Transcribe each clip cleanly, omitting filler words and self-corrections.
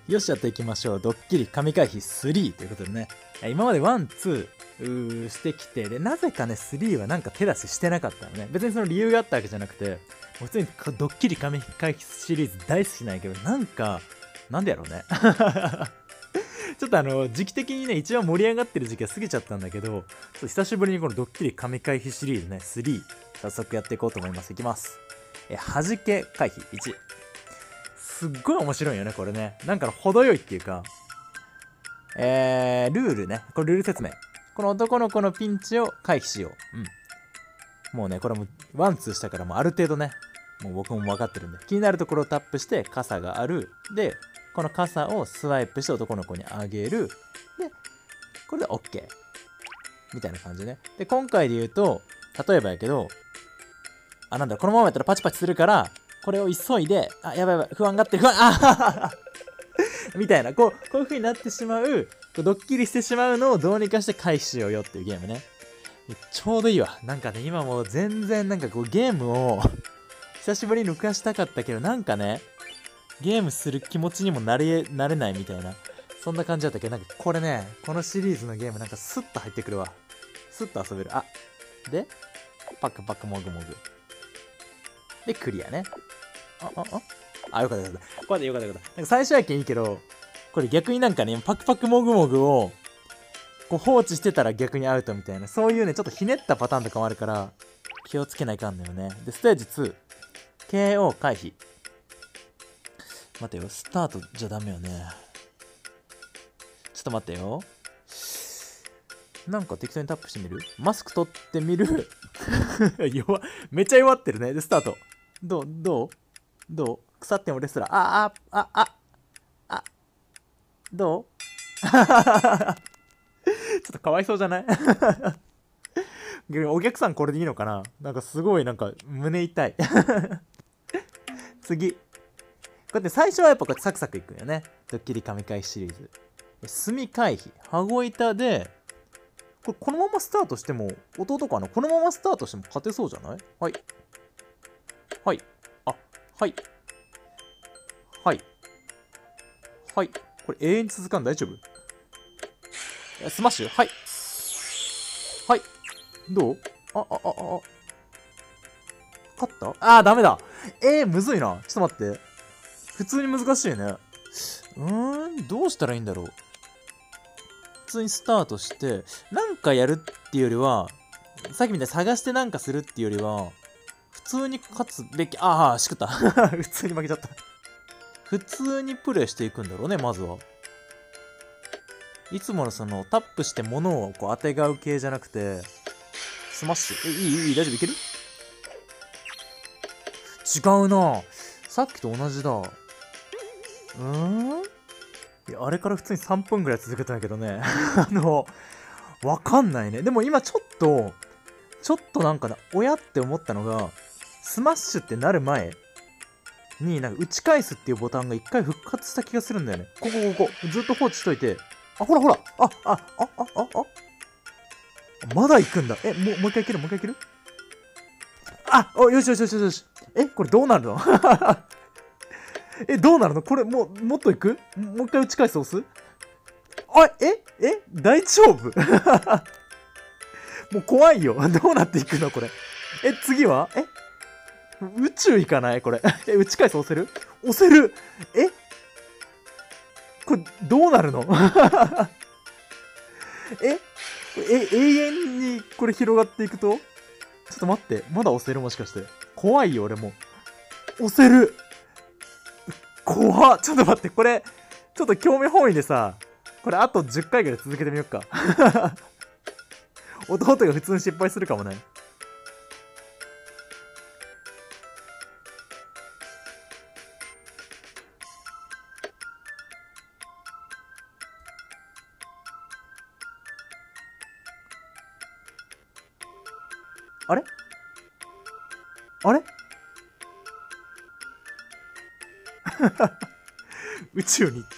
よし、やっていきましょう。ドッキリ神回避3ということでね。今まで1、2してきて、で、なぜかね、3はなんか手出ししてなかったのね。別にその理由があったわけじゃなくて、もう普通にドッキリ神回避シリーズ大好きなんやけど、なんか、なんでやろうね。ちょっと時期的にね、一番盛り上がってる時期が過ぎちゃったんだけど、ちょっと久しぶりにこのドッキリ神回避シリーズね、3、早速やっていこうと思います。いきます。弾け回避1。すっごい面白いよね、これね。なんか程よいっていうか、ルールね。これルール説明。この男の子のピンチを回避しよう。うん。もうね、これもワンツーしたからもうある程度ね、もう僕も分かってるんで。気になるところをタップして傘がある。で、この傘をスワイプして男の子にあげる。で、これで OK。みたいな感じね。で、今回で言うと、例えばやけど、なんだろう、このままやったらパチパチするから、これを急いで、やばいやばい、不安がって、みたいな、こういう風になってしまう、ドッキリしてしまうのをどうにかして回避しようよっていうゲームね。ちょうどいいわ。なんかね、今もう全然なんかこうゲームを久しぶりに録画したかったけど、なんかね、ゲームする気持ちにもなれないみたいな、そんな感じだったけど、なんかこれね、このシリーズのゲームなんかスッと入ってくるわ。スッと遊べる。で、パクパクもぐもぐ。で、クリアね。よかったよかった。これでよかったよかった。なんか最初やけんいいけど、これ逆になんかね、パクパクもぐもぐを、こう放置してたら逆にアウトみたいな、そういうね、ちょっとひねったパターンとかもあるから、気をつけないかんのよね。で、ステージ2、KO 回避。待てよ、スタートじゃダメよね。ちょっと待ってよ。なんか適当にタップしてみる？マスク取ってみる。めっちゃ弱ってるね。で、スタート。どう腐ってもレスラー。どうちょっとかわいそうじゃない？お客さんこれでいいのかな？なんかすごいなんか胸痛い。次。こうやって最初はやっぱこうやってサクサクいくんよね。ドッキリ神回避シリーズ。炭回避。羽子板で、このままスタートしても、弟かな？このままスタートしても勝てそうじゃない？はい。はい。はい。はい。はい。これ永遠に続かん大丈夫？スマッシュ？はい。はい。どう？勝った？ダメだ。むずいな。ちょっと待って。普通に難しいね。どうしたらいいんだろう。普通にスタートして、なんかやるっていうよりは、さっきみたいに探してなんかするっていうよりは、普通に勝つべき、しくった。普通に負けちゃった。普通にプレイしていくんだろうね、まずは。いつものその、タップして物をこう当てがう系じゃなくて、スマッシュ。いい、大丈夫いける？違うな。さっきと同じだ。いや、あれから普通に3分ぐらい続けたんやけどね。わかんないね。でも今ちょっとなんかな、親って思ったのが、スマッシュってなる前に、なんか打ち返すっていうボタンが一回復活した気がするんだよね。ここ。ずっと放置しといて。ほら。まだ行くんだ。もう一回いける？よし。これどうなるの？どうなるの？これもっと行く？もう一回打ち返す押す？大丈夫？もう怖いよ。どうなっていくのこれ。次は？宇宙行かないこれ。打ち返す押せる？これ、どうなるの？永遠にこれ広がっていくと？ちょっと待って。まだ押せる？もしかして。怖いよ、俺も。押せる！怖っ！ちょっと待って。これ、ちょっと興味本位でさ、これあと10回ぐらい続けてみよっか。弟が普通に失敗するかもね。あれ宇宙に行った。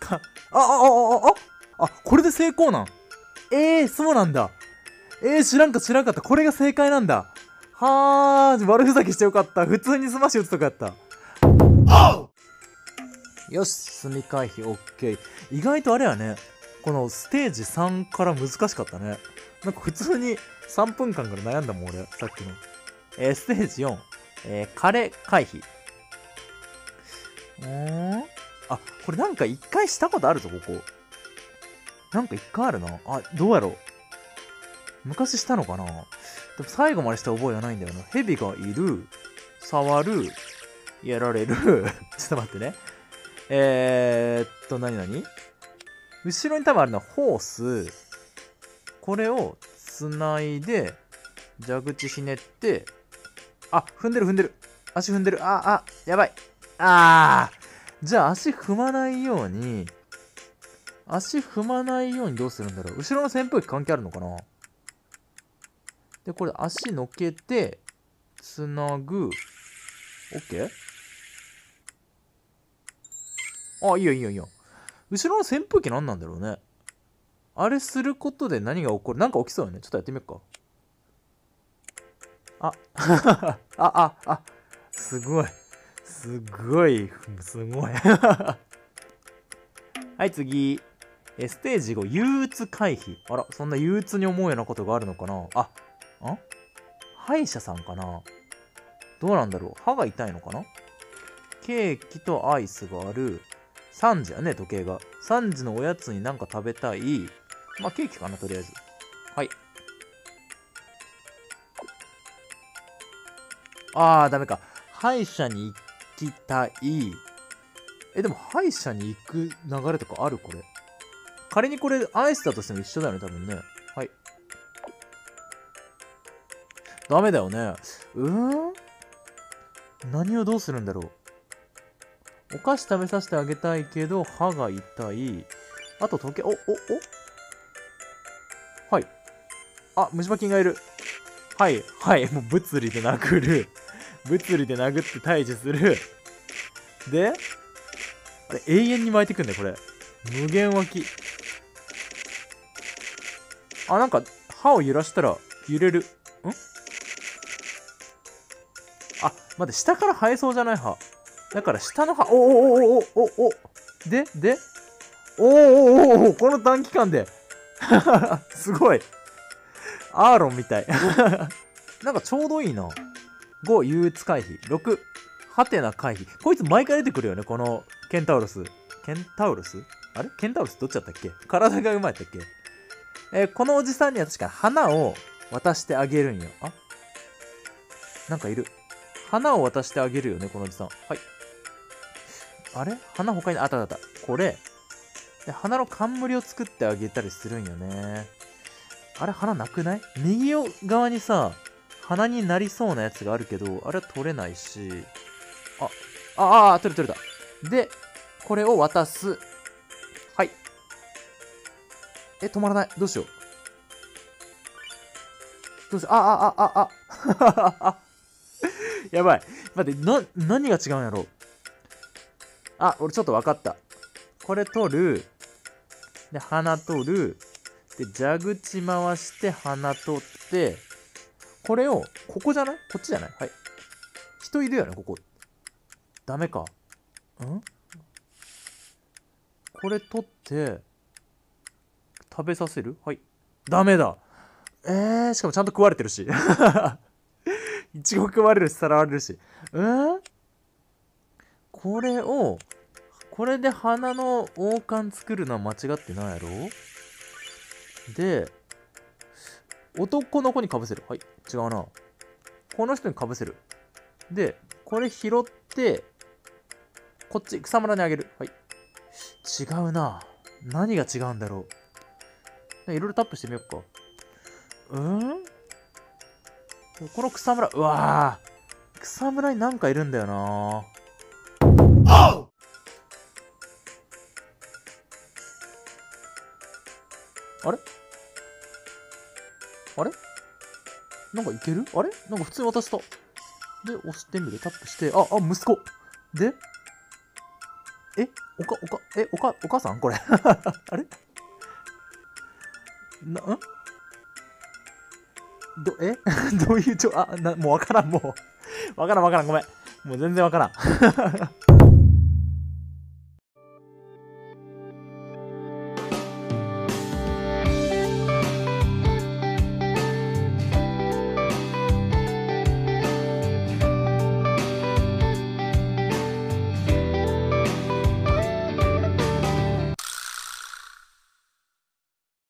これで成功なん？そうなんだ。知らんかった。これが正解なんだ。悪ふざけしてよかった。普通にスマッシュ打つとかやった。 よし、隅回避 OK。意外とあれやね、このステージ3から難しかったね。なんか普通に3分間から悩んだもん俺、さっきの。ステージ4、枯回避。あ、これなんか一回したことあるぞ、ここ。なんか一回あるな。あ、どうやろう。昔したのかな。でも最後までした覚えはないんだよな。蛇がいる、触る、やられる。ちょっと待ってね。何後ろに多分あるのはホース。これを繋いで、蛇口ひねって、あ、踏んでる。足踏んでる。やばい。じゃあ足踏まないようにどうするんだろう。後ろの扇風機関係あるのかな。で、これ足のけて、つなぐ。OK？ あ、いいよ。後ろの扇風機何なんだろうね。あれすることで何が起こる？なんか起きそうよね。ちょっとやってみようか。すごい。はい、次。ステージ5、憂鬱回避。あら、そんな憂鬱に思うようなことがあるのかな。歯医者さんかな。どうなんだろう。歯が痛いのかな。ケーキとアイスがある。3時やね、時計が。3時のおやつになんか食べたい。まあ、ケーキかな、とりあえず。はい。ダメか。歯医者に行きたい。でも歯医者に行く流れとかあるこれ。仮にこれアイスだとしても一緒だよね、多分ね。はい。ダメだよね。何をどうするんだろう。お菓子食べさせてあげたいけど、歯が痛い。あと時計、はい。虫歯菌がいる。はい。もう物理で殴る。物理で殴って退治する。で、あれ、永遠に巻いてくんだよ、これ。無限湧き。なんか、歯を揺らしたら揺れる。待って、下から生えそうじゃない歯。だから下の歯、で、この短期間で。すごい。アーロンみたい。なんかちょうどいいな。5、憂鬱回避。6、ハテナ回避。こいつ毎回出てくるよね、このケンタウロス。ケンタウロスどっちだったっけ。体がうまいったっけ。このおじさんには確か花を渡してあげるんよ。なんかいる。花を渡してあげるよね、このおじさん。はい。あれ花他にあった。これ。で、花の冠を作ってあげたりするんよね。あれ花なくない？右側にさ、花になりそうなやつがあるけど、あれは取れないし。取れた。で、これを渡す。はい。止まらない。どうしよう。やばい。待って、何が違うんやろう。俺ちょっと分かった。これ取る。で、鼻取る。で、蛇口回して鼻取って、これを、ここじゃない？こっちじゃない？はい。人いるよね、ここ。ダメか。これ取って、食べさせる？はい。ダメだ。しかもちゃんと食われてるし。いちご食われるし、さらわれるし。これで花の王冠作るのは間違ってないやろ？で、男の子にかぶせる。はい。違うな。この人にかぶせる。で、これ拾って、こっち、草むらにあげる。はい。違うな。何が違うんだろう。いろいろタップしてみようか。この草むら、草むらになんかいるんだよな。あれなんかいける？なんか普通に渡した。で、押してみる。タップして、息子。で、お母さんこれ。あれどういうもうわからん、ごめん。もう全然わからん。